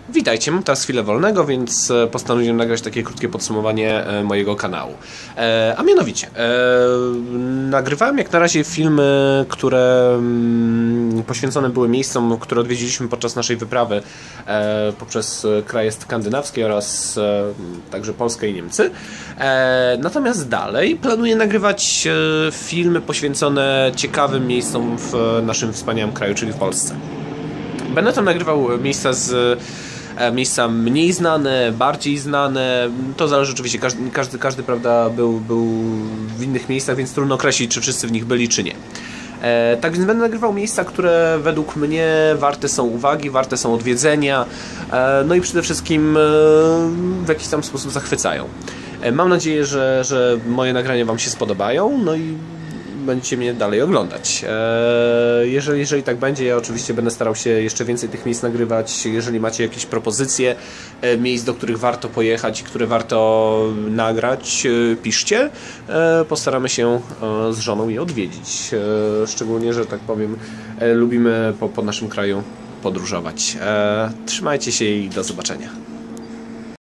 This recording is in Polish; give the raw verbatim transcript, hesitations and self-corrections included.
Witajcie, mam teraz chwilę wolnego, więc postanowiłem nagrać takie krótkie podsumowanie mojego kanału. E, a mianowicie, e, nagrywałem jak na razie filmy, które mm, poświęcone były miejscom, które odwiedziliśmy podczas naszej wyprawy e, poprzez kraje skandynawskie oraz e, także Polskę i Niemcy. E, natomiast dalej planuję nagrywać e, filmy poświęcone ciekawym miejscom w naszym wspaniałym kraju, czyli w Polsce. Będę tam nagrywał miejsca z miejsca mniej znane, bardziej znane, to zależy oczywiście, każdy, każdy, każdy prawda, był, był w innych miejscach, więc trudno określić, czy wszyscy w nich byli, czy nie. E, tak więc będę nagrywał miejsca, które według mnie warte są uwagi, warte są odwiedzenia, e, no i przede wszystkim e, w jakiś tam sposób zachwycają. E, mam nadzieję, że, że moje nagrania Wam się spodobają, no i będziecie mnie dalej oglądać. Eee, jeżeli, jeżeli tak będzie, ja oczywiście będę starał się jeszcze więcej tych miejsc nagrywać. Jeżeli macie jakieś propozycje e, miejsc, do których warto pojechać i które warto nagrać, e, piszcie. E, postaramy się e, z żoną je odwiedzić. E, szczególnie, że tak powiem, e, lubimy po, po naszym kraju podróżować. E, trzymajcie się i do zobaczenia.